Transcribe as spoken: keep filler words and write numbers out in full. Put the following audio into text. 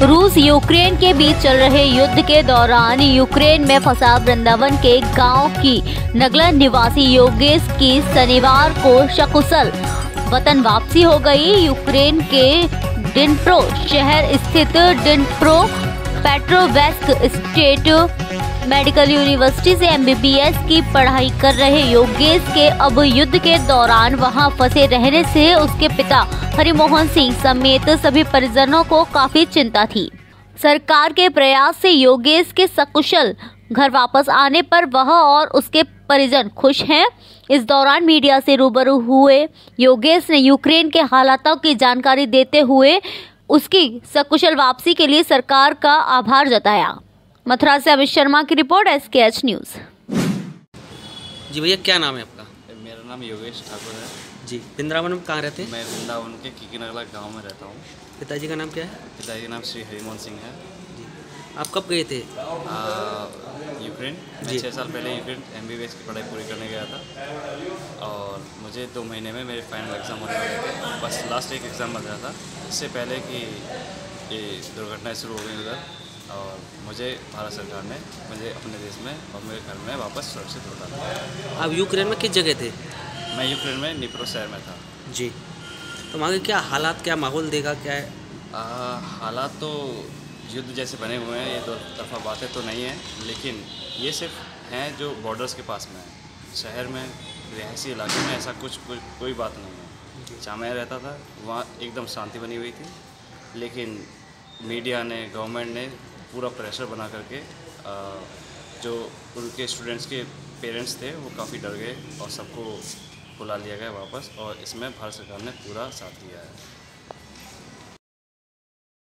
रूस यूक्रेन के बीच चल रहे युद्ध के दौरान यूक्रेन में फंसा वृंदावन के गांव की नगला निवासी योगेश की शनिवार को सकुशल वतन वापसी हो गई। यूक्रेन के डिनप्रो शहर स्थित Dnipropetrovsk state medical university से एम बी बी एस की पढ़ाई कर रहे योगेश के अब युद्ध के दौरान वहां फंसे रहने से उसके पिता हरिमोहन सिंह समेत सभी परिजनों को काफी चिंता थी। सरकार के प्रयास से योगेश के सकुशल घर वापस आने पर वह और उसके परिजन खुश हैं। इस दौरान मीडिया से रूबरू हुए योगेश ने यूक्रेन के हालातों की जानकारी देते हुए उसकी सकुशल वापसी के लिए सरकार का आभार जताया। मथुरा से अमित शर्मा की report, S K H news. जी भैया, क्या नाम है आपका? मेरा नाम योगेश ठाकुर है जी। वृंदावन में कहाँ रहते हैं? मैं वृंदावन के कीकीनगला गांव में रहता हूँ। पिताजी का नाम क्या है? पिताजी का नाम श्री हरिमोहन सिंह है जी। आप कब गए थे? आ, यूक्रेन। मैं छः साल पहले Ukraine M B B S की पढ़ाई पूरी करने गया था और मुझे दो महीने में मेरे फाइनल एग्ज़ाम होने वाले थे। बस लास्ट एक एग्ज़ाम बचा था इससे पहले कि ये दुर्घटनाएँ शुरू हो गई उधर, और मुझे भारत सरकार ने मुझे अपने देश में और मेरे घर में वापस सुरक्षित लौटा दिया। आप यूक्रेन में किस जगह थे? मैं यूक्रेन में निप्रो शहर में था जी। तो वहाँ के क्या हालात, क्या माहौल देखा, क्या है? आ, हालात तो युद्ध जैसे बने हुए हैं, ये दो तरफा बातें तो नहीं हैं, लेकिन ये सिर्फ हैं जो बॉर्डर्स के पास में है। शहर में, रिहायशी इलाके में ऐसा कुछ कोई कोई बात नहीं है। जहाँ मैं रहता था वहाँ एकदम शांति बनी हुई थी, लेकिन मीडिया ने, गवर्नमेंट ने पूरा प्रेशर बना करके जो उनके स्टूडेंट्स के पेरेंट्स थे वो काफ़ी डर गए और सबको बुला लिया गया वापस, और इसमें भारत सरकार ने पूरा साथ दिया है।